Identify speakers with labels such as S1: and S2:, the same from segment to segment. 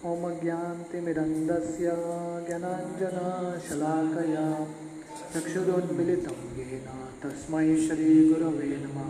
S1: ओम ज्ञानतिमिरन्धस्य ज्ञानाञ्जनशलाकया चक्षुरुन्मिलितं येन तस्मै श्रीगुरवे नमः।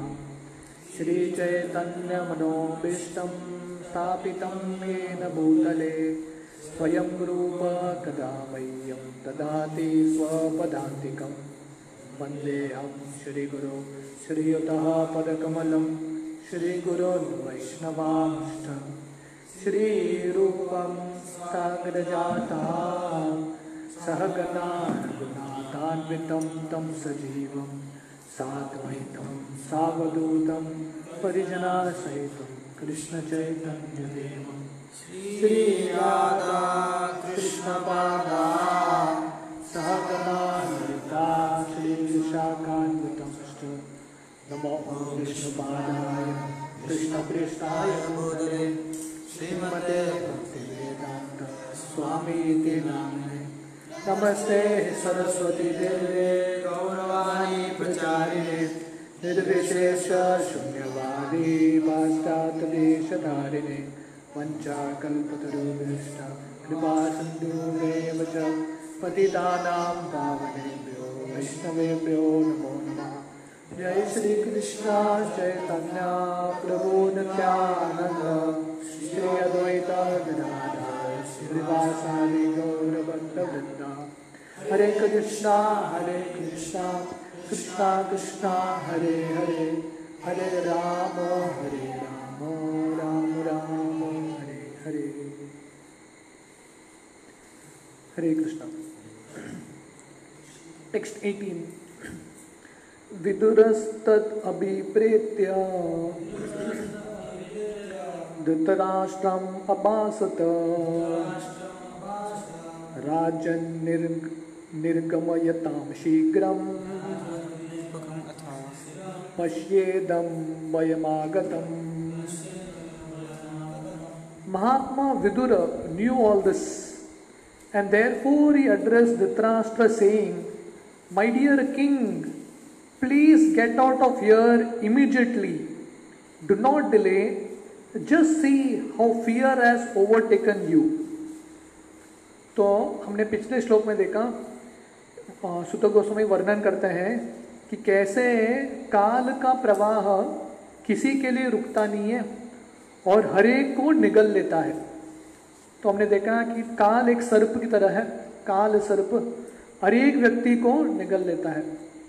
S1: श्रीचैतन्यमनोभीष्टं स्थापितं येन भूतले स्वयं रूप कदा मह्यं ददाति स्वपदान्तिकं। वन्देऽहं श्रीगुरो श्रीयुतः पदकमलं श्रीगुरोन् वैष्णवांश्च श्रीरूपं सागरजातं सहगना रघुनाथान्वितं तं सजीवं साद्वैतं सावधूतं परिजनसहितं कृष्णचैतन्यदेवं श्रीराधा कृष्णपादान् सहगना ललिता श्रीविशाखान्वितंश्च नमो विष्णुपादाय कृष्णप्रेष्ठाय भूतले श्रीमते भक्तिवेदांत स्वामीति नामिने। नमस्ते सरस्वती देवे गौरवाणी प्रचारिणे निर्विशेष शून्यवादी पाश्चात्यदेशधारिणे वंचाकल्पतरुभ्यश्च कृपा सिन्धुभ्येव च पतितानां पावनेभ्यो वैष्णवेभ्यो नमो नमः। जय श्री कृष्ण चैतन्य प्रभु नित्यानंद श्री अद्वैत गदाधर श्रीवासादि गौरभक्तवृंद। हरे कृष्णा कृष्णा कृष्णा हरे हरे हरे राम राम राम हरे हरे। हरे कृष्णा। टेक्स्ट 18। विदुरस्तत् अभिप्रेत्य धृतराष्ट्रम् अभाषत राजन् निर्गमयतां शीघ्रं पश्येदं वयमागतम्। Mahatma Vidura knew all this, and therefore he addressed Dhritarashtra saying, "My dear king, please get out of here immediately. Do not delay. Just see how fear has overtaken you." तो हमने पिछले श्लोक में देखा सुत गोस्वामी वर्णन करते हैं कि कैसे काल का प्रवाह किसी के लिए रुकता नहीं है और हर एक को निगल लेता है। तो हमने देखा कि काल एक सर्प की तरह है। काल सर्प हर एक व्यक्ति को निगल लेता है।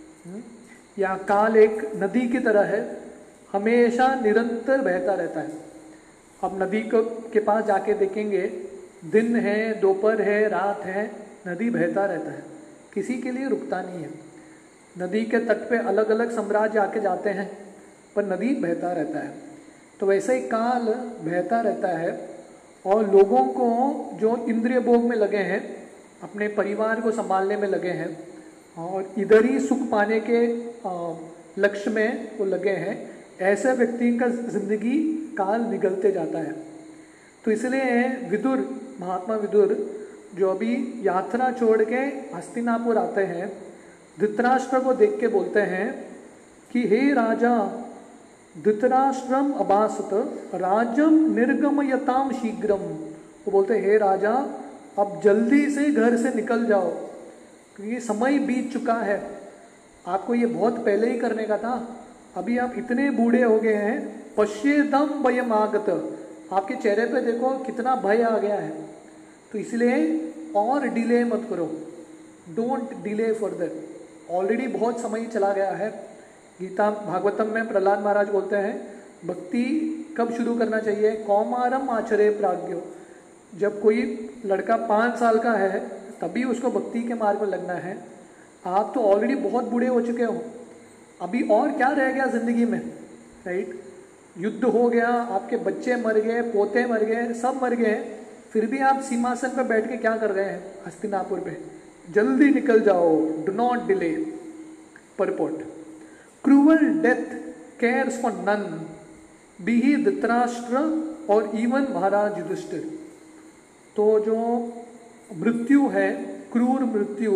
S1: या काल एक नदी की तरह है, हमेशा निरंतर बहता रहता है। अब नदी के पास जाके देखेंगे, दिन है, दोपहर है, रात है, नदी बहता रहता है, किसी के लिए रुकता नहीं है। नदी के तट पे अलग अलग साम्राज्य आके जाते हैं, पर नदी बहता रहता है। तो वैसे ही काल बहता रहता है और लोगों को जो इंद्रिय भोग में लगे हैं, अपने परिवार को संभालने में लगे हैं और इधर ही सुख पाने के लक्ष्य में वो लगे हैं, ऐसे व्यक्ति का जिंदगी काल निगलते जाता है। तो इसलिए विदुर, महात्मा विदुर जो अभी यात्रा छोड़ के हस्तिनापुर आते हैं, धृतराष्ट्र को देख के बोलते हैं कि हे राजा, धृतराष्ट्रम अभासत राजम निर्गमयताम शीघ्रम। वो बोलते हे राजा, अब जल्दी से घर से निकल जाओ क्योंकि समय बीत चुका है। आपको ये बहुत पहले ही करने का था, अभी आप इतने बूढ़े हो गए हैं। पश्येदम भयम आगत, आपके चेहरे पे देखो कितना भय आ गया है। तो इसलिए और डिले मत करो, डोंट डिले फर्दर। ऑलरेडी बहुत समय चला गया है। गीता भागवतम में प्रहलाद महाराज बोलते हैं, भक्ति कब शुरू करना चाहिए? कौमारम आचरे प्राज्ञो। जब कोई लड़का 5 साल का है तभी उसको भक्ति के मार्ग में लगना है। आप तो ऑलरेडी बहुत बूढ़े हो चुके हो, अभी और क्या रह गया जिंदगी में, राइट? युद्ध हो गया, आपके बच्चे मर गए, पोते मर गए, सब मर गए, फिर भी आप सिंहासन पर बैठ के क्या कर रहे हैं हस्तिनापुर पे? जल्दी निकल जाओ, do not delay. Purport, cruel death cares for none, be he Dhritarashtra और इवन महाराज युधिष्ठिर। तो जो मृत्यु है, क्रूर मृत्यु,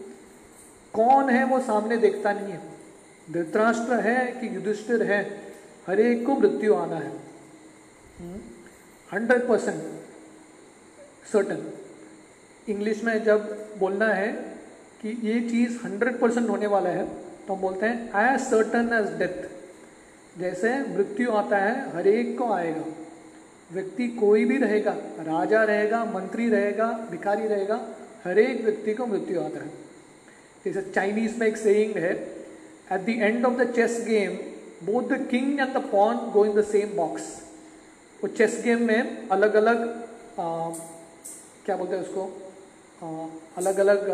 S1: कौन है वो सामने देखता नहीं है। धृतराष्ट्र है कि युधिष्ठिर है, हर एक को मृत्यु आना है 100%। सर्टन। इंग्लिश में जब बोलना है कि ये चीज़ 100% होने वाला है तो हम बोलते हैं एज सर्टन एज डेथ। जैसे मृत्यु आता है हर एक को आएगा, व्यक्ति कोई भी रहेगा, राजा रहेगा, मंत्री रहेगा, भिखारी रहेगा, हर एक व्यक्ति को मृत्यु आता है। जैसे चाइनीज में एक सेइंग है, at the end of the chess game both the king and the pawn go in the same box. वो चेस गेम में अलग अलग क्या बोलते हैं उसको, अलग अलग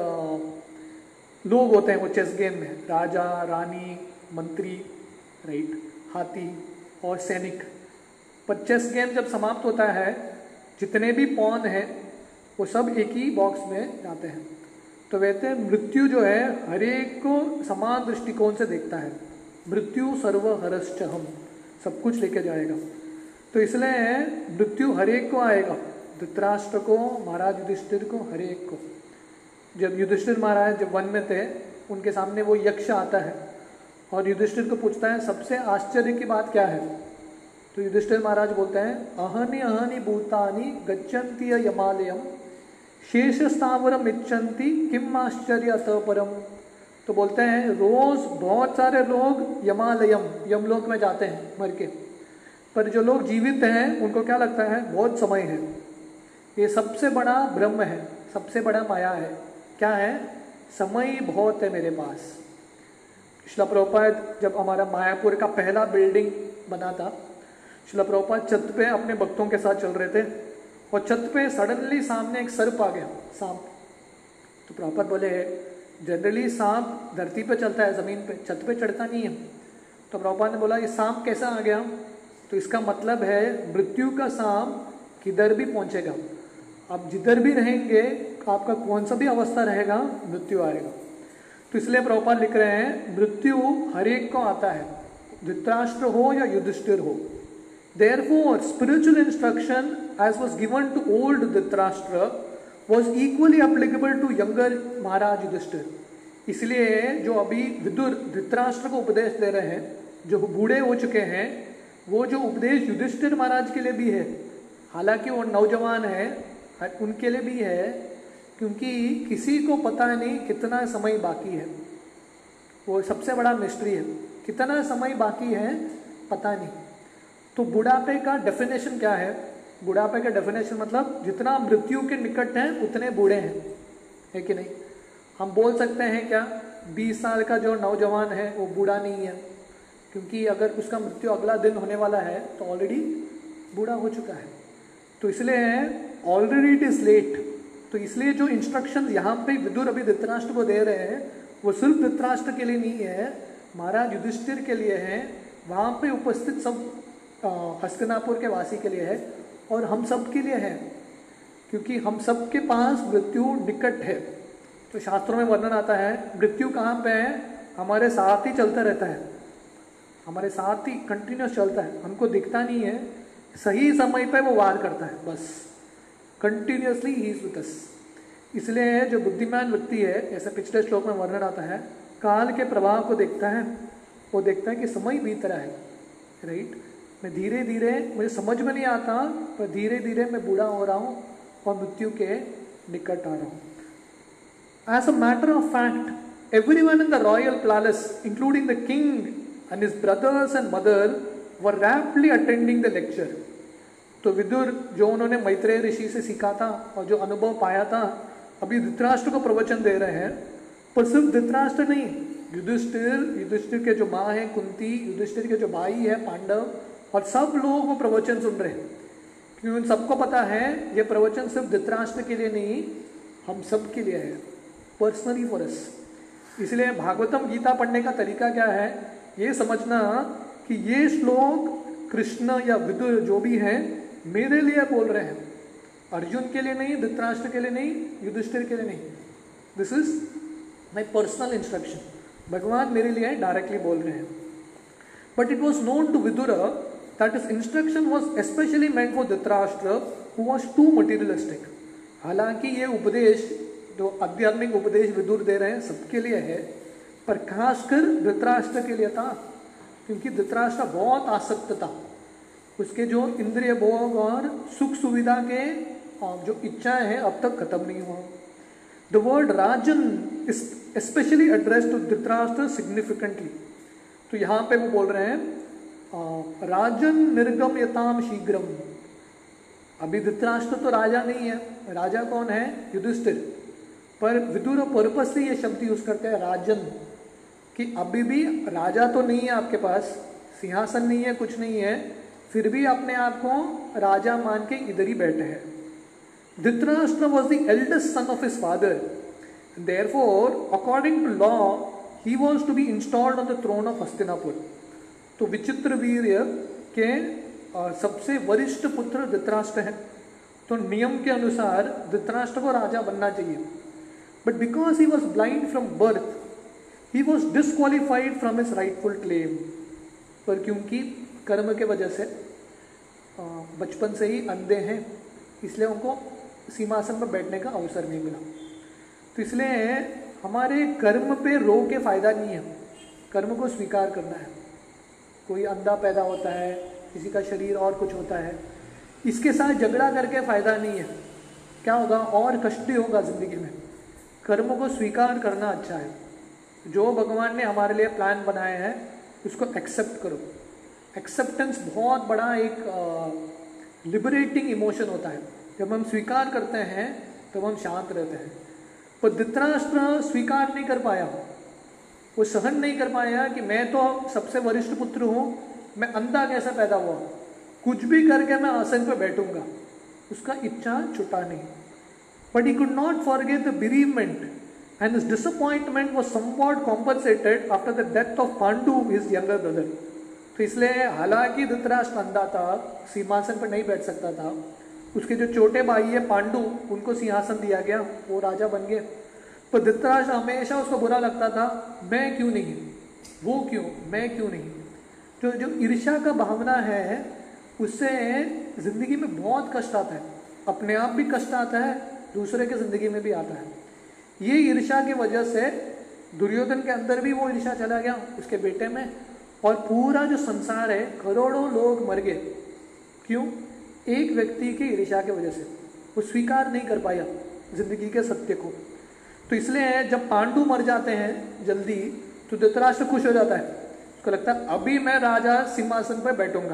S1: लोग होते हैं वो चेस गेम में, राजा, रानी, मंत्री, राइट, हाथी और सैनिक। पर चेस गेम जब समाप्त होता है जितने भी पॉन हैं वो सब एक ही बॉक्स में जाते हैं। तो वैसे मृत्यु जो है हर एक को समान दृष्टिकोण से देखता है। मृत्यु सर्वहरश्च हम, सब कुछ लेके जाएगा। तो इसलिए मृत्यु हर एक को आएगा, धृतराष्ट्र को, महाराज युधिष्ठिर को, हर एक को। जब युधिष्ठिर महाराज जब वन में थे उनके सामने वो यक्ष आता है और युधिष्ठिर को पूछता है सबसे आश्चर्य की बात क्या है। तो युधिष्ठिर महाराज बोलते हैं अहनि अहनि भूतानि गच्छन्ति यमालयम शेष स्थावरम इच्छन्ति किम आश्चर्य अतः परम। तो बोलते हैं रोज बहुत सारे लोग यमालयम, यमलोक में जाते हैं मर के, पर जो लोग जीवित हैं उनको क्या लगता है बहुत समय है। ये सबसे बड़ा ब्रह्म है, सबसे बड़ा माया है। क्या है? समय बहुत है मेरे पास। श्रील प्रभुपाद जब हमारा मायापुर का पहला बिल्डिंग बना था, श्रील प्रभुपाद छत पे अपने भक्तों के साथ चल रहे थे और छत पे सडनली सामने एक सर्प आ गया, सांप। तो प्रभुपाद बोले जनरली सांप धरती पे चलता है, जमीन पे, छत पे चढ़ता नहीं है। तो प्रभुपाद ने बोला ये सांप कैसा आ गया? तो इसका मतलब है मृत्यु का सांप किधर भी पहुंचेगा, आप जिधर भी रहेंगे आपका कौन सा भी अवस्था रहेगा मृत्यु आएगा। तो इसलिए प्रभुपाद लिख रहे हैं मृत्यु हर एक को आता है, धृतराष्ट्र हो या युधिष्ठिर हो। Therefore, spiritual instruction as was given to old Dhritarashtra was equally applicable to younger Maharaj Yudhishthir. इसलिए जो अभी विदुर धृतराष्ट्र को उपदेश दे रहे हैं, जो बूढ़े हो चुके हैं, वो जो उपदेश युधिष्ठिर महाराज के लिए भी है। हालांकि वो नौजवान है, उनके लिए भी है, क्योंकि किसी को पता नहीं कितना समय बाकी है। वो सबसे बड़ा मिस्ट्री है, कितना समय बाकी है पता नहीं। तो बुढ़ापे का डेफिनेशन क्या है? बुढ़ापे का डेफिनेशन मतलब जितना मृत्यु के निकट हैं उतने बूढ़े हैं, है कि नहीं? हम बोल सकते हैं क्या 20 साल का जो नौजवान है वो बूढ़ा नहीं है, क्योंकि अगर उसका मृत्यु अगला दिन होने वाला है तो ऑलरेडी बूढ़ा हो चुका है। तो इसलिए ऑलरेडी इट इज लेट। तो इसलिए जो इंस्ट्रक्शन यहाँ पे विदुर अभी धृतराष्ट्र को दे रहे हैं वो सिर्फ धृतराष्ट्र के लिए नहीं है, महाराज युधिष्ठिर के लिए है, वहाँ पे उपस्थित सब हस्तिनापुर के वासी के लिए है और हम सब के लिए है, क्योंकि हम सब के पास मृत्यु निकट है। तो शास्त्रों में वर्णन आता है मृत्यु कहाँ पे है? हमारे साथ ही चलता रहता है, हमारे साथ ही कंटिन्यूस चलता है, हमको दिखता नहीं है, सही समय पे वो वार करता है, बस कंटिन्यूसली ही इज विद अस। इसलिए जो बुद्धिमान व्यक्ति है, जैसे पिछले श्लोक में वर्णन आता है, काल के प्रभाव को देखता है, वो देखता है कि समय बीत रहा है, राइट। मैं धीरे धीरे, मुझे समझ में नहीं आता, पर धीरे धीरे मैं बूढ़ा हो रहा हूँ और मृत्यु के निकट आ रहा हूँ। As a matter of fact, everyone in the royal palace, including the king and his brothers and mother, were raptly attending the lecture. तो विदुर जो उन्होंने मैत्रेय ऋषि से सीखा था और जो अनुभव पाया था, अभी धृतराष्ट्र को प्रवचन दे रहे हैं। पर सिर्फ धृतराष्ट्र नहीं, युधिष्ठिर के जो माँ है कुंती, युधिष्ठिर के जो भाई है पांडव, और सब लोग वो प्रवचन सुन रहे हैं, क्योंकि उन सबको पता है ये प्रवचन सिर्फ धृतराष्ट्र के लिए नहीं, हम सब के लिए है, पर्सनली फॉर अस। इसलिए भागवतम गीता पढ़ने का तरीका क्या है? ये समझना कि ये श्लोक कृष्ण या विदुर जो भी है मेरे लिए बोल रहे हैं, अर्जुन के लिए नहीं, धृतराष्ट्र के लिए नहीं, युधिष्ठिर के लिए नहीं। This is my personal instruction, भगवान मेरे लिए डायरेक्टली बोल रहे हैं। But it was known to Vidur that his instruction was especially meant for Dhritarashtra who was too materialistic. हालांकि ये उपदेश जो आध्यात्मिक उपदेश विदुर दे रहे हैं सबके लिए है, पर खासकर धृतराष्ट्र के लिए था, क्योंकि धृतराष्ट्र बहुत आसक्त था। उसके जो इंद्रिय भोग और सुख सुविधा के जो इच्छाएं हैं अब तक खत्म नहीं हुआ। The word Rajan is specially address to Dhritarashtra significantly. तो यहाँ पे वो बोल रहे हैं राजन निर्गम यताम शीघ्रम। अभी धृतराष्ट्र तो राजा नहीं है, राजा कौन है? युधिष्ठिर। पर विदुर पर्पस से ये शब्द यूज करते हैं राजन, कि अभी भी राजा तो नहीं है आपके पास, सिंहासन नहीं है, कुछ नहीं है, फिर भी अपने आप को राजा मान के इधर ही बैठे हैं। Dhritarashtra was the eldest son of his father, therefore according to law he was to be installed on the throne of Hastinapur. तो विचित्र वीर्य के सबसे वरिष्ठ पुत्र धृतराष्ट्र है, तो नियम के अनुसार धृतराष्ट्र को राजा बनना चाहिए। But because he was blind from birth he was disqualified from his rightful claim. पर क्योंकि कर्म के वजह से बचपन से ही अंधे हैं, इसलिए उनको सिंहासन पर बैठने का अवसर नहीं मिला। तो इसलिए हमारे कर्म पे रो के फायदा नहीं है, कर्म को स्वीकार करना है। कोई अंधा पैदा होता है, किसी का शरीर और कुछ होता है, इसके साथ झगड़ा करके फायदा नहीं है। क्या होगा? और कष्ट होगा जिंदगी में। कर्म को स्वीकार करना अच्छा है। जो भगवान ने हमारे लिए प्लान बनाए हैं उसको एक्सेप्ट करो। एक्सेप्टेंस बहुत बड़ा एक लिबरेटिंग इमोशन होता है। जब हम स्वीकार करते हैं तब हम शांत रहते हैं। पर धृतराष्ट्र स्वीकार नहीं कर पाया, वो सहन नहीं कर पाया कि मैं तो सबसे वरिष्ठ पुत्र हूँ, मैं अंधा कैसे पैदा हुआ, कुछ भी करके मैं आसन पर बैठूंगा। उसका इच्छा छुटा नहीं। But he could not forget the bereavement and his disappointment was somewhat compensated after the death of Pandu, his younger brother. तो इसलिए हालांकि धृतराष्ट्र अंधा था, सिंहासन पर नहीं बैठ सकता था, उसके जो छोटे भाई है पांडु, उनको सिंहासन दिया गया, वो राजा बन गए। पर धृतराष्ट्र हमेशा उसको बुरा लगता था, मैं क्यों नहीं, वो क्यों, मैं क्यों नहीं। जो ईर्ष्या का भावना है उससे जिंदगी में बहुत कष्ट आता है, अपने आप भी कष्ट आता है, दूसरे के जिंदगी में भी आता है। ये ईर्ष्या की वजह से दुर्योधन के अंदर भी वो ईर्ष्या चला गया उसके बेटे में, और पूरा जो संसार है करोड़ों लोग मर गए। क्यों? एक व्यक्ति की ईर्ष्या की वजह से। वो स्वीकार नहीं कर पाया जिंदगी के सत्य को। तो इसलिए जब पांडु मर जाते हैं जल्दी तो धृतराष्ट्र खुश हो जाता है, उसको लगता है अभी मैं राजा सिंहासन पर बैठूंगा।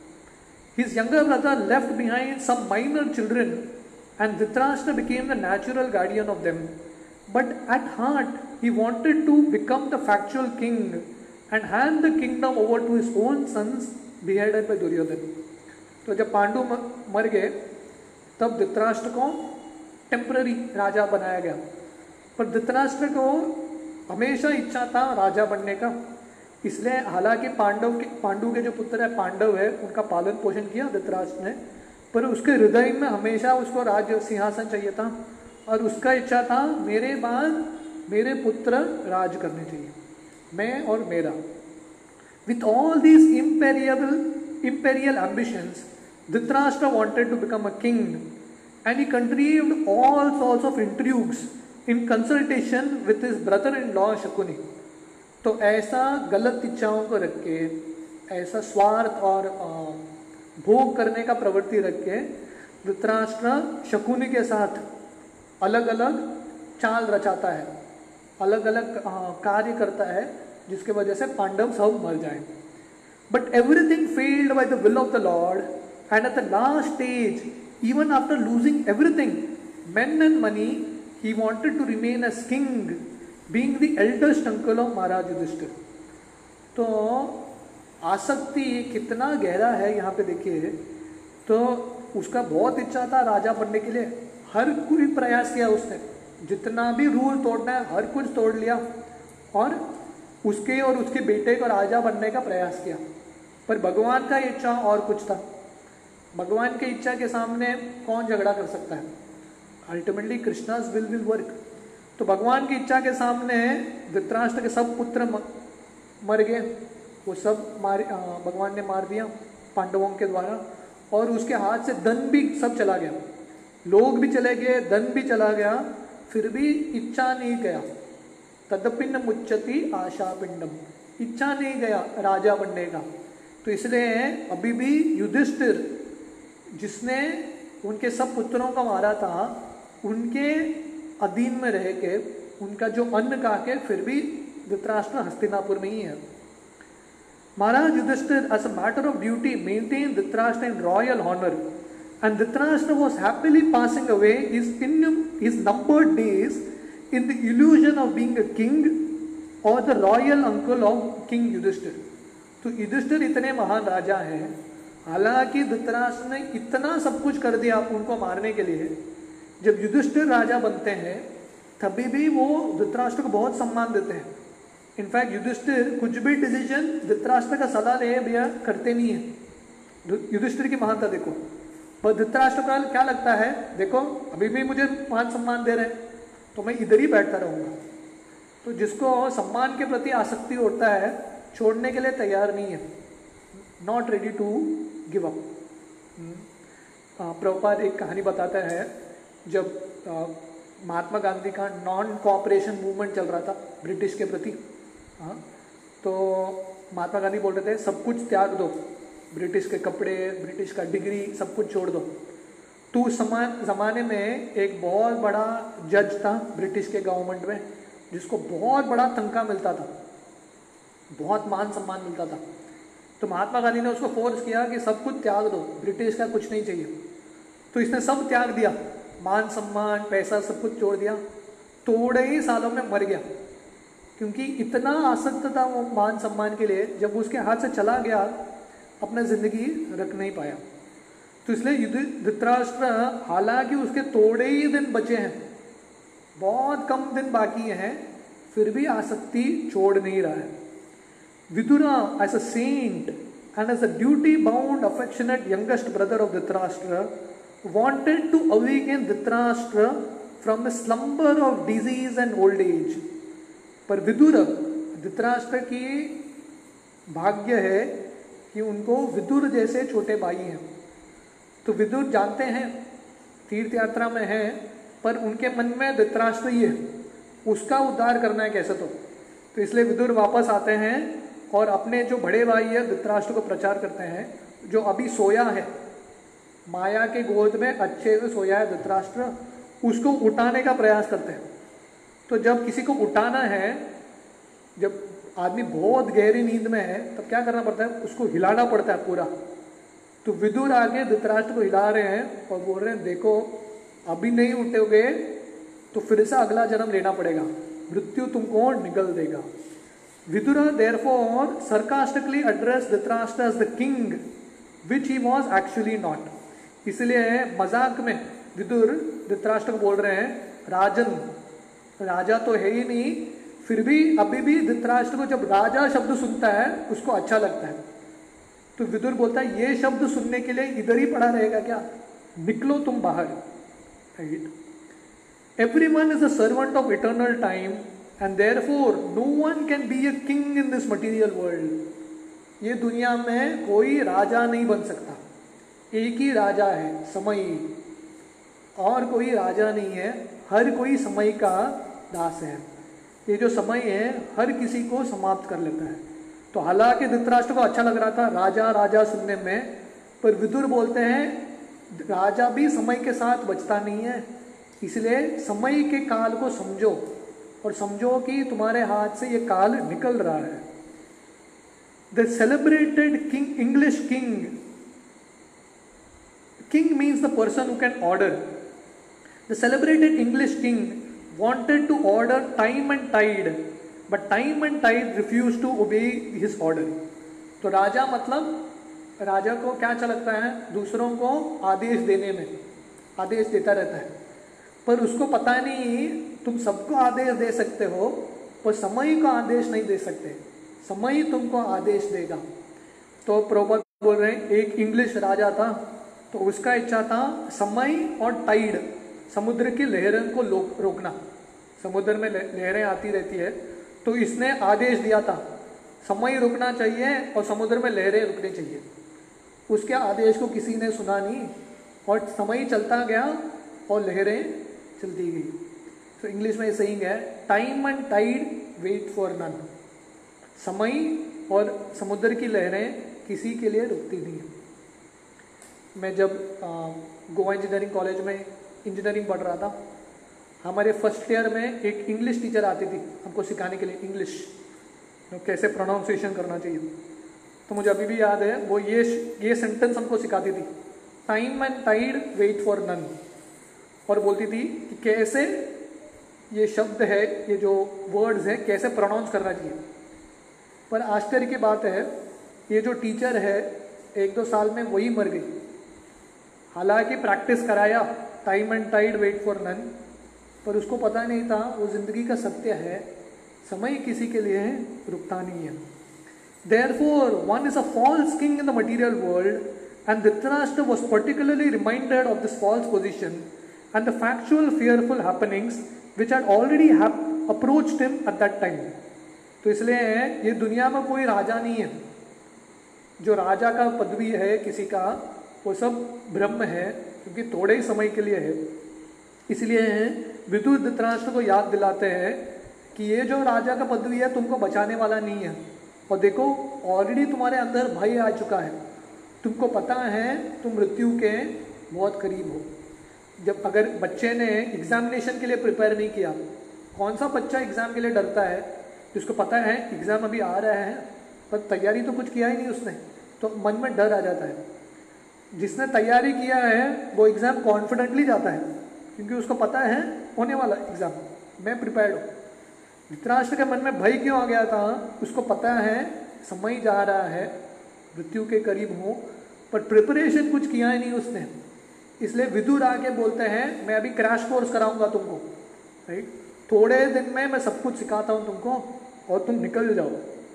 S1: His younger brother left behind some minor children and Dhritarashtra became the natural guardian of them. But at heart, he wanted to become the factual king and hand the kingdom over to his own sons beheaded by Duryodhan. तो जब पांडु मर गए तब धृतराष्ट्र को temporary राजा बनाया गया। पर धृतराष्ट्र को हमेशा इच्छा था राजा बनने का, इसलिए हालांकि पांडु के जो पुत्र है पांडव है, उनका पालन पोषण किया धृतराष्ट्र ने, पर उसके हृदय में हमेशा उसको राज्य सिंहासन चाहिए था, और उसका इच्छा था मेरे बाद मेरे पुत्र राज करने चाहिए, मैं और मेरा। With all these imperial ambitions, Dhritarashtra wanted to become a king, and he contrived all sorts of intrigues in consultation with his brother-in-law Shakuni. तो ऐसा गलत इच्छाओं को रख के, ऐसा स्वार्थ और भोग करने का प्रवृत्ति रख के धृतराष्ट्र शकुनी के साथ अलग अलग चाल रचाता है, अलग अलग कार्य करता है, जिसके वजह से पांडव सब मर जाए। But everything failed by the will of the lord, and at the last stage, even after losing everything, men and money, he wanted to remain as king, being the eldest uncle of Maharaj Yudhishthir. तो आसक्ति कितना गहरा है यहाँ पे देखिए। तो उसका बहुत इच्छा था राजा बनने के लिए, हर कोई प्रयास किया उसने, जितना भी रूल तोड़ना है हर कुछ तोड़ लिया, और उसके बेटे को राजा बनने का प्रयास किया। पर भगवान का इच्छा और कुछ था। भगवान की इच्छा के सामने कौन झगड़ा कर सकता है? Ultimately Krishna's will will work। तो भगवान की इच्छा के सामने धृतराष्ट्र के सब पुत्र मर गए, वो सब भगवान ने मार दिया पांडवों के द्वारा, और उसके हाथ से धन भी सब चला गया, लोग भी चले गए, धन भी चला गया, फिर भी इच्छा नहीं गया। तदपिंड मुच्यति आशा पिंडम, इच्छा नहीं गया राजा बनने का। तो इसलिए अभी भी युधिष्ठिर, जिसने उनके सब पुत्रों को मारा था, उनके अधीन में रह के उनका जो अन्न खा के फिर भी धृतराष्ट्र हस्तिनापुर में ही है। महाराज Yudhishthir as a matter of duty maintained Dhritarashtra in royal honor, and Dhritarashtra was happily passing away his numbered days in the illusion of being a king or the royal uncle of King Yudhishthir. तो युधिष्ठिर इतने महान राजा हैं, हालांकि धृतराष्ट्र ने इतना सब कुछ कर दिया उनको मारने के लिए। जब युधिष्ठिर राजा बनते हैं तभी भी वो धृतराष्ट्र को बहुत सम्मान देते हैं। इनफैक्ट युधिष्ठिर कुछ भी डिसीजन धृतराष्ट्र का सलाह ले भैया करते नहीं है। युधिष्ठिर की महानता देखो। पर धृतराष्ट्र को क्या लगता है, देखो अभी भी मुझे मान सम्मान दे रहे हैं तो मैं इधर ही बैठता रहूंगा। तो जिसको सम्मान के प्रति आसक्ति होता है छोड़ने के लिए तैयार नहीं है, not ready to give up. Prabhupada एक कहानी बताता है, जब महात्मा गांधी का नॉन कोऑपरेशन मूवमेंट चल रहा था ब्रिटिश के प्रति, तो महात्मा गांधी बोल रहे थे सब कुछ त्याग दो, ब्रिटिश के कपड़े, ब्रिटिश का डिग्री, सब कुछ छोड़ दो। तो उस जमाने में एक बहुत बड़ा जज था ब्रिटिश के गवर्नमेंट में, जिसको बहुत बड़ा तनख्वाह मिलता था, बहुत मान सम्मान मिलता था। तो महात्मा गांधी ने उसको फोर्स किया कि सब कुछ त्याग दो, ब्रिटिश का कुछ नहीं चाहिए। तो इसने सब त्याग दिया, मान सम्मान, पैसा, सब कुछ छोड़ दिया। थोड़े ही सालों में मर गया, क्योंकि इतना आसक्त था वो मान सम्मान के लिए। जब उसके हाथ से चला गया अपना जिंदगी रख नहीं पाया। तो इसलिए धृतराष्ट्र, हालांकि उसके थोड़े ही दिन बचे हैं, बहुत कम दिन बाकी हैं, फिर भी आसक्ति छोड़ नहीं रहा है। Vidura as a saint and as a duty bound affectionate youngest brother of Dhritarashtra wanted to awaken Dhritarashtra from a slumber of disease and old age. पर विदुर, धृतराष्ट्र की भाग्य है कि उनको विदुर जैसे छोटे भाई हैं। तो विदुर जानते हैं तीर्थ यात्रा में है, पर उनके मन में धृतराष्ट्र ही है, उसका उद्धार करना है कैसे। तो इसलिए विदुर वापस आते हैं और अपने जो बड़े भाई है धृतराष्ट्र को प्रचार करते हैं, जो अभी सोया है, माया के गोद में अच्छे से सोया है धृतराष्ट्र, उसको उठाने का प्रयास करते हैं। तो जब किसी को उठाना है, जब आदमी बहुत गहरी नींद में है, तब क्या करना पड़ता है, उसको हिलाना पड़ता है पूरा। तो विदुर आगे धृतराष्ट्र को हिला रहे हैं और बोल रहे हैं, देखो अभी नहीं उठोगे तो फिर से अगला जन्म लेना पड़ेगा, मृत्यु तुमको निगल देगा। Vidur therefore sarcastically addressed Dhritarashtra as the king, which he was actually not. इसलिए मजाक में विदुर धृतराष्ट्र को बोल रहे हैं, राजन, राजा तो है ही नहीं, फिर भी अभी भी धृतराष्ट्र को जब राजा शब्द सुनता है उसको अच्छा लगता है। तो विदुर बोलता है, ये शब्द सुनने के लिए इधर ही पड़ा रहेगा क्या, निकलो तुम बाहर। Everyone is a servant of eternal time and therefore no one can be a king in this material world. ये दुनिया में कोई राजा नहीं बन सकता, एक ही राजा है, समय, और कोई राजा नहीं है, हर कोई समय का दास है। ये जो समय है हर किसी को समाप्त कर लेता है। तो हालांकि धृतराष्ट्र को अच्छा लग रहा था राजा राजा सुनने में, पर विदुर बोलते हैं राजा भी समय के साथ बचता नहीं है, इसलिए समय के काल को समझो और समझो कि तुम्हारे हाथ से ये काल निकल रहा है। The celebrated king, English king, king means the person who can order. The celebrated English king wanted to order time and tide, but time and tide refused to obey his order. तो राजा मतलब, राजा को क्या अच्छा लगता है, दूसरों को आदेश देने में, आदेश देता रहता है, पर उसको पता नहीं तुम सबको आदेश दे सकते हो पर समय को आदेश नहीं दे सकते, समय तुमको आदेश देगा। तो प्रभुपाद बोल रहे हैं, एक इंग्लिश राजा था, तो उसका इच्छा था समय और टाइड, समुद्र की लहरों को रोकना। समुद्र में लहरें आती रहती है, तो इसने आदेश दिया था समय रुकना चाहिए और समुद्र में लहरें रुकनी चाहिए। उसके आदेश को किसी ने सुना नहीं और समय चलता गया और लहरें चलती गई। तो इंग्लिश में सेइंग है, time and tide wait for none. समय और समुद्र की लहरें किसी के लिए रुकती नहीं है। मैं जब गोवा इंजीनियरिंग कॉलेज में इंजीनियरिंग पढ़ रहा था, हमारे फर्स्ट ईयर में एक इंग्लिश टीचर आती थी हमको सिखाने के लिए इंग्लिश, कैसे प्रोनाउंसिएशन करना चाहिए। तो मुझे अभी भी याद है, वो ये सेंटेंस हमको सिखाती थी, time and tide wait for none, और बोलती थी कि कैसे ये शब्द है, ये जो वर्ड्स हैं कैसे प्रोनाउंस करना चाहिए। पर आश्चर्य की बात है, ये जो टीचर है 1-2 साल में वही मर गई। हालांकि प्रैक्टिस कराया time and tide wait for none, पर उसको पता नहीं था वो जिंदगी का सत्य है, समय किसी के लिए रुकता नहीं है। Therefore, one is a false king in the material world, and Dhritarashtra was particularly reminded of this false position and the factual fearful happenings which had already approached him at that time. तो इसलिए ये दुनिया में कोई राजा नहीं है, जो राजा का पदवी है किसी का, वो सब ब्रह्म है, क्योंकि थोड़े ही समय के लिए है। इसलिए विदुर धृतराष्ट्र को याद दिलाते हैं कि ये जो राजा का पदवी है तुमको बचाने वाला नहीं है, और देखो ऑलरेडी तुम्हारे अंदर भय आ चुका है, तुमको पता है तुम मृत्यु के बहुत करीब हो। जब अगर बच्चे ने एग्जामिनेशन के लिए प्रिपेयर नहीं किया, कौन सा बच्चा एग्जाम के लिए डरता है, जिसको पता है एग्जाम अभी आ रहा है पर तैयारी तो कुछ किया ही नहीं उसने, तो मन में डर आ जाता है। जिसने तैयारी किया है वो एग्जाम कॉन्फिडेंटली जाता है, क्योंकि उसको पता है होने वाला एग्जाम, मैं प्रिपेयर्ड हूँ। धृतराष्ट्र के मन में भय क्यों आ गया था, उसको पता है समय जा रहा है, मृत्यु के करीब हो, पर प्रिपरेशन कुछ किया ही नहीं उसने। इसलिए विदुर आके बोलते हैं मैं अभी क्रैश कोर्स कराऊंगा तुमको, राइट, थोड़े दिन में मैं सब कुछ सिखाता हूं तुमको और तुम निकल जाओ।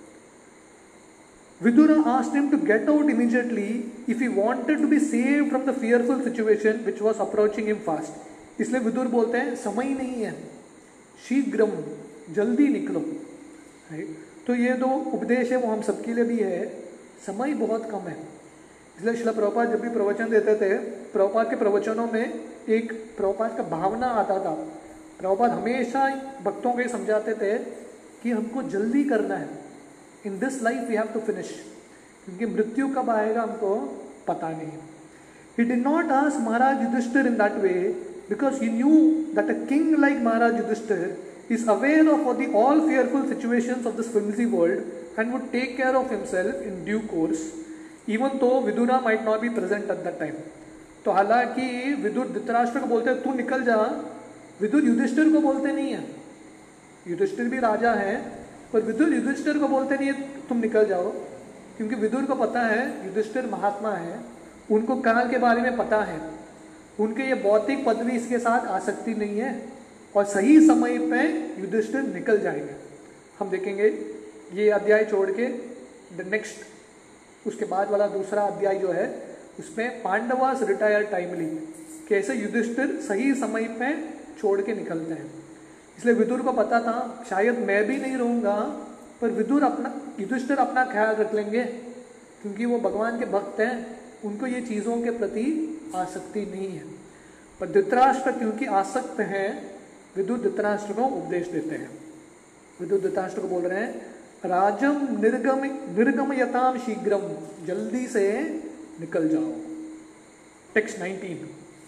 S1: Vidura asked him to get out immediately if he wanted to be saved from the fearful situation which was approaching him fast. इसलिए विदुर बोलते हैं समय नहीं है, शीघ्रम, जल्दी निकलो। तो ये दो उपदेश है वो हम सबके लिए भी है, समय बहुत कम है। इसलिए श्रील प्रभुपाद जब भी प्रवचन देते थे, प्रभुपाद के प्रवचनों में एक प्रभुपाद का भावना आता था। प्रभुपाद हमेशा भक्तों को समझाते थे कि हमको जल्दी करना है, in this life we have to finish, क्योंकि मृत्यु कब आएगा हमको पता नहीं। He did not ask Maharaj Yudhishthir in that way because he knew that a king like Maharaj Yudhishthir is aware of the all fearful situations of this flimsy world and would take care of himself in due course, even though Vidura might not be present at that time. तो हालांकि विदुर धृतराष्ट्र को बोलते हैं तू निकल जा, विदुर युधिष्ठिर को बोलते नहीं है। युधिष्ठिर भी राजा है, पर विदुर युधिष्ठिर को बोलते नहीं है तुम निकल जाओ, क्योंकि विदुर को पता है युधिष्ठिर महात्मा है, उनको काल के बारे में पता है, उनके ये भौतिक पदवी इसके साथ आसक्ति नहीं है, और सही समय पे युधिष्ठिर निकल जाएंगे। हम देखेंगे ये अध्याय छोड़ के नेक्स्ट उसके बाद वाला दूसरा अध्याय जो है उसमें पांडवास रिटायर टाइमली, कैसे युधिष्ठिर सही समय पे छोड़ के निकलते हैं। इसलिए विदुर को पता था शायद मैं भी नहीं रहूंगा, पर विदुर युधिष्ठिर अपना ख्याल रख लेंगे, क्योंकि वो भगवान के भक्त हैं, उनको ये चीज़ों के प्रति आसक्ति नहीं है। पर धृतराष्ट्र क्योंकि आसक्त हैं, विदुर धृतराष्ट्र को उपदेश देते हैं। विदुर धृतराष्ट्र को बोल रहे हैं राजम निर्गमयताम शीघ्रम, जल्दी से निकल जाओ। टेक्स्ट 19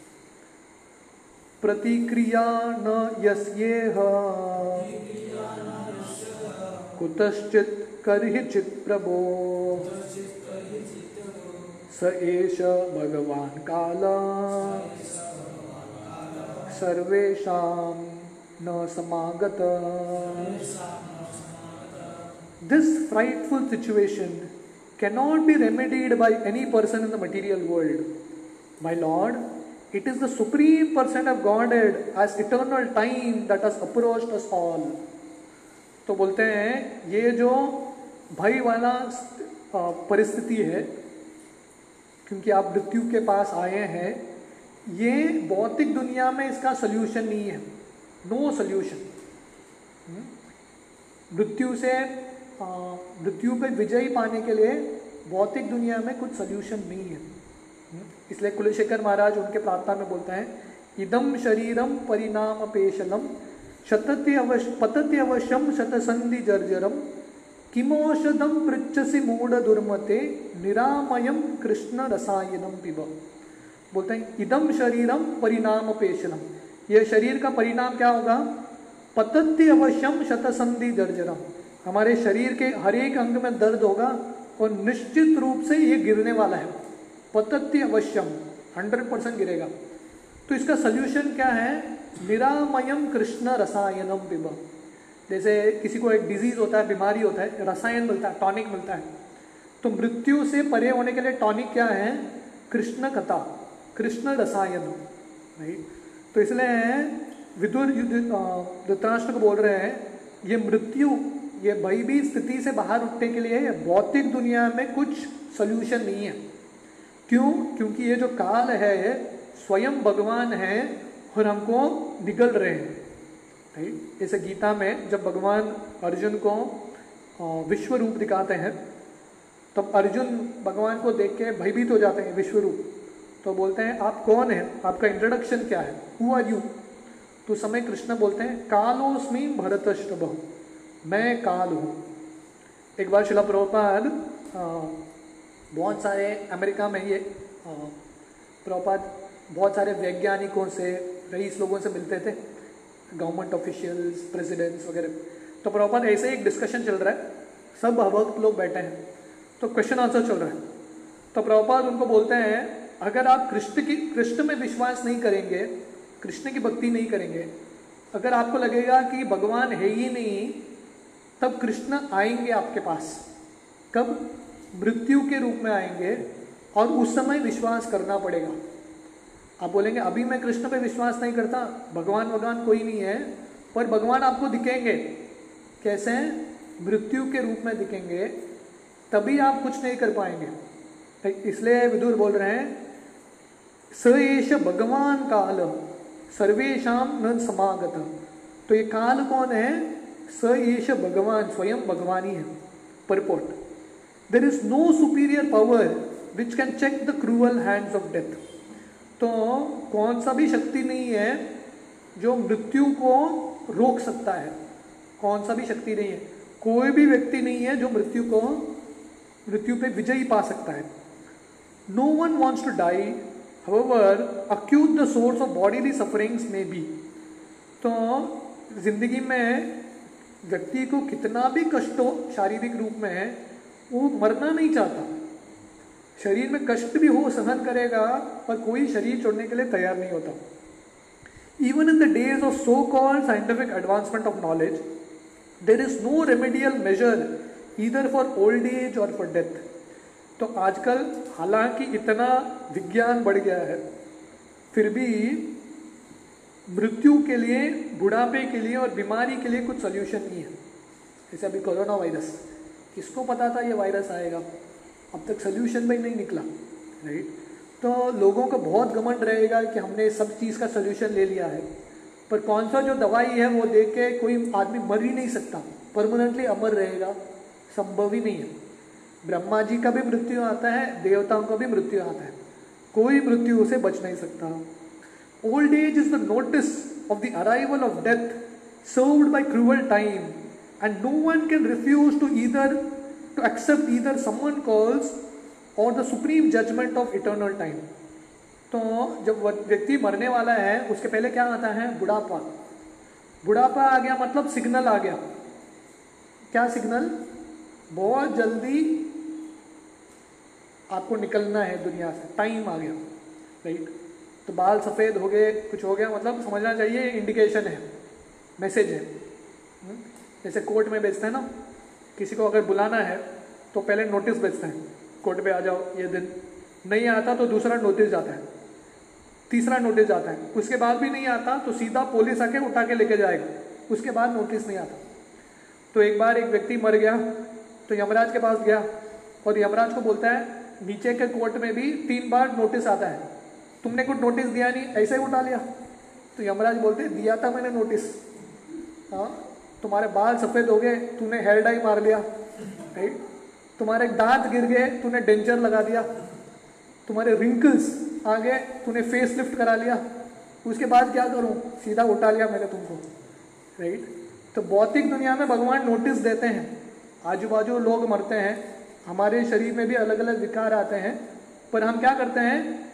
S1: प्रतिक्रिया न यस्येह कुतश्चित् कर्हिचित् प्रभो स एष भगवान् कालः सर्वेषां न समागत। This frightful situation cannot be remedied by any person in the material world. My Lord, it is the Supreme Person of Godhead as eternal time that has approached us all. तो बोलते हैं ये जो भय वाला परिस्थिति है, क्योंकि आप मृत्यु के पास आए हैं, ये भौतिक दुनिया में इसका सोल्यूशन नहीं है, नो सोल्यूशन। मृत्यु पे विजय पाने के लिए भौतिक दुनिया में कुछ सोल्यूशन नहीं है। इसलिए कुलशेखर महाराज उनके प्रार्थना में बोलते हैं इदम शरीरम परिणाम पेशलम पतति अवश्यम शतसंधि जर्जरम किमौषधम पृच्छसि मूढ़ दुर्मते निरामयम कृष्ण रसायनम पिब। बोलते हैं इदम शरीरम परिणाम पेशनम, ये शरीर का परिणाम क्या होगा? पतत्ति अवश्यम शतसंधि जर्जरम, हमारे शरीर के हर एक अंग में दर्द होगा और निश्चित रूप से ये गिरने वाला है। पतत्ति अवश्यम, 100% गिरेगा। तो इसका सोल्यूशन क्या है? निरामयम कृष्ण रसायनम पिब। जैसे किसी को एक डिजीज होता है, बीमारी होता है, रसायन मिलता है, टॉनिक मिलता है, तो मृत्यु से परे होने के लिए टॉनिक क्या है? कृष्ण कथा, कृष्ण रसायन, राइट। तो इसलिए विदुर धृतराष्ट्र को बोल रहे हैं ये मृत्यु, ये भयभीत स्थिति से बाहर उठने के लिए भौतिक दुनिया में कुछ सोल्यूशन नहीं है। क्यों? क्योंकि ये जो काल है स्वयं भगवान है और हमको निगल रहे हैं, राइट। जैसे गीता में जब भगवान अर्जुन को विश्व रूप दिखाते हैं तब अर्जुन भगवान को देख के भयभीत हो जाते हैं, विश्व रूप। तो बोलते हैं आप कौन है, आपका इंट्रोडक्शन क्या है, हु आर यू? तो समय कृष्ण बोलते हैं कालोस्मि भरतष्टभ, मैं काल हूँ। एक बार शिला प्रभुपाद बहुत सारे अमेरिका में ये प्रभुपाद बहुत सारे वैज्ञानिकों से, रईस लोगों से मिलते थे, गवर्नमेंट ऑफिशियल्स, प्रेसिडेंट्स वगैरह। तो प्रभुपाद ऐसे ही एक डिस्कशन चल रहा है, सब भक्त लोग बैठे हैं, तो क्वेश्चन आंसर चल रहा है। तो प्रभुपाद उनको बोलते हैं अगर आप कृष्ण में विश्वास नहीं करेंगे, कृष्ण की भक्ति नहीं करेंगे, अगर आपको लगेगा कि भगवान है ही नहीं, तब कृष्ण आएंगे आपके पास। कब? मृत्यु के रूप में आएंगे और उस समय विश्वास करना पड़ेगा। आप बोलेंगे अभी मैं कृष्ण पे विश्वास नहीं करता, भगवान कोई नहीं है, पर भगवान आपको दिखेंगे। कैसे? मृत्यु के रूप में दिखेंगे, तभी आप कुछ नहीं कर पाएंगे। इसलिए विदुर बोल रहे हैं स एष भगवान काल सर्वेशाम न समागत। तो ये काल कौन है? स एष भगवान, स्वयं भगवान ही है। Purport, there is no superior power which can check the cruel hands of death. तो कौन सा भी शक्ति नहीं है जो मृत्यु को रोक सकता है, कौन सा भी शक्ति नहीं है, कोई भी व्यक्ति नहीं है जो मृत्यु पे विजयी पा सकता है। No one wants to die, however acute the source of bodily sufferings may be. तो जिंदगी में व्यक्ति को कितना भी कष्ट हो शारीरिक रूप में, वो मरना नहीं चाहता। शरीर में कष्ट भी हो सहन करेगा, पर कोई शरीर छोड़ने के लिए तैयार नहीं होता। Even in the days of so called scientific advancement of knowledge, there is no remedial measure either for old age और फॉर डेथ। तो आजकल हालांकि इतना विज्ञान बढ़ गया है, फिर भी मृत्यु के लिए, बुढ़ापे के लिए और बीमारी के लिए कुछ सोल्यूशन नहीं है। जैसे अभी कोरोना वायरस, किसको पता था ये वायरस आएगा? अब तक सोल्यूशन भी नहीं निकला, राइट। तो लोगों को बहुत घमंड रहेगा कि हमने सब चीज़ का सोल्यूशन ले लिया है, पर कौन सा जो दवाई है वो देख के कोई आदमी मर ही नहीं सकता, परमानेंटली अमर रहेगा, संभव ही नहीं है। ब्रह्मा जी का भी मृत्यु आता है, देवताओं का भी मृत्यु आता है, कोई मृत्यु से बच नहीं सकता। Old age is the notice of the arrival of death served by cruel time and no one can refuse to accept either someone calls or the supreme judgement of eternal time. तो जब व्यक्ति मरने वाला है उसके पहले क्या आता है? बुढ़ापा। बुढ़ापा आ गया मतलब सिग्नल आ गया। क्या सिग्नल? बहुत जल्दी आपको निकलना है दुनिया से, टाइम आ गया, राइट। तो बाल सफ़ेद हो गए, कुछ हो गया, मतलब समझना चाहिए इंडिकेशन है, मैसेज है। जैसे कोर्ट में भेजते हैं ना, किसी को अगर बुलाना है तो पहले नोटिस भेजते हैं, कोर्ट पे आ जाओ ये दिन, नहीं आता तो दूसरा नोटिस जाता है, तीसरा नोटिस जाता है, उसके बाद भी नहीं आता तो सीधा पुलिस आके उठा के लेके जाएगा, उसके बाद नोटिस नहीं आता। तो एक बार एक व्यक्ति मर गया तो यमराज के पास गया और यमराज को बोलता है नीचे के कोर्ट में भी 3 बार नोटिस आता है, तुमने कुछ नोटिस दिया नहीं, ऐसे ही उठा लिया। तो यमराज बोलते दिया था मैंने नोटिस, हाँ, तुम्हारे बाल सफ़ेद हो गए, तूने हेयर डाई मार लिया, राइट, तुम्हारे दांत गिर गए, तूने डेंचर लगा दिया, तुम्हारे रिंकल्स आ गए, तूने फेस लिफ्ट करा लिया, उसके बाद क्या करूं? सीधा उठा लिया मैंने तुमको, राइट। तो भौतिक दुनिया में भगवान नोटिस देते हैं, आजू बाजू लोग मरते हैं, हमारे शरीर में भी अलग अलग विकार आते हैं, पर हम क्या करते हैं?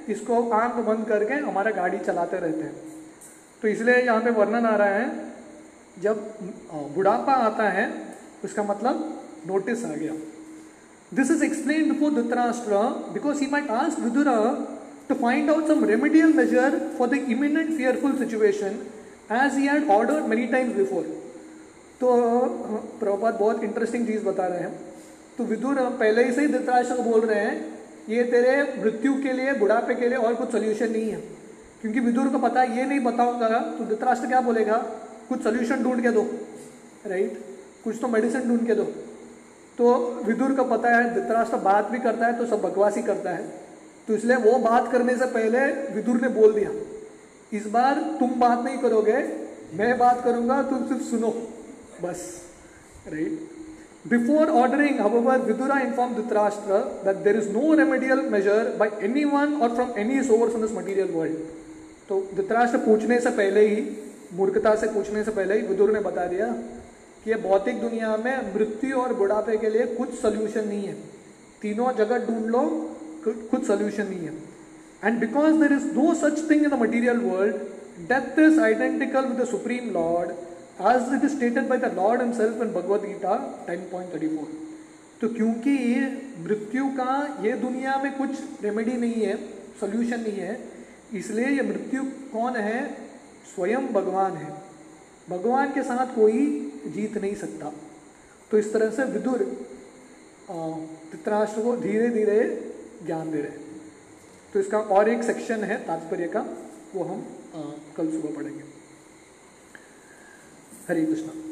S1: इसको आंख बंद करके हमारा गाड़ी चलाते रहते हैं। तो इसलिए यहाँ पे वर्णन आ रहा है, जब बुढ़ापा आता है उसका मतलब नोटिस आ गया। This is explained before Dhritarashtra because he might ask Vidura to find out some remedial measure for the imminent fearful situation as he had ordered many times before। तो प्रभुपाद बहुत इंटरेस्टिंग चीज बता रहे हैं। तो विदुर पहले ही से ही धृतराष्ट्र को बोल रहे हैं ये तेरे मृत्यु के लिए, बुढ़ापे के लिए और कुछ सोल्यूशन नहीं है, क्योंकि विदुर को पता ये नहीं बताऊंगा तो धृतराष्ट्र क्या बोलेगा, कुछ सोल्यूशन ढूंढ के दो, राइट, कुछ तो मेडिसिन ढूंढ के दो। तो विदुर को पता है धृतराष्ट्र बात भी करता है तो सब बकवास ही करता है, तो इसलिए वो बात करने से पहले विदुर ने बोल दिया इस बार तुम बात नहीं करोगे, मैं बात करूंगा, तुम सिर्फ सुनो बस, right. Before ordering however Vidura informed Dhritarashtra that there is no remedial measure by anyone or from any source in this material world। तो धृतराष्ट्र पूछने से पहले ही, मूर्खता से पूछने से पहले ही विदुर ने बता दिया कि ये भौतिक दुनिया में मृत्यु और बुढ़ापे के लिए कुछ सोल्यूशन नहीं है, तीनों जगह ढूंढ लो, कुछ सोल्यूशन नहीं है। And because there is no such thing in the material world, death is identical with the supreme lord as it is stated by the lord himself in Bhagavad Gita 10.34। तो क्योंकि मृत्यु का ये दुनिया में कुछ रेमेडी नहीं है, सोल्यूशन नहीं है, इसलिए ये मृत्यु कौन है, स्वयं भगवान है, भगवान के साथ कोई जीत नहीं सकता। तो इस तरह से विदुर धृतराष्ट्र को धीरे धीरे ज्ञान दे रहे हैं। तो इसका और एक सेक्शन है तात्पर्य का, वो हम कल सुबह पढ़ेंगे। हरे कृष्णा।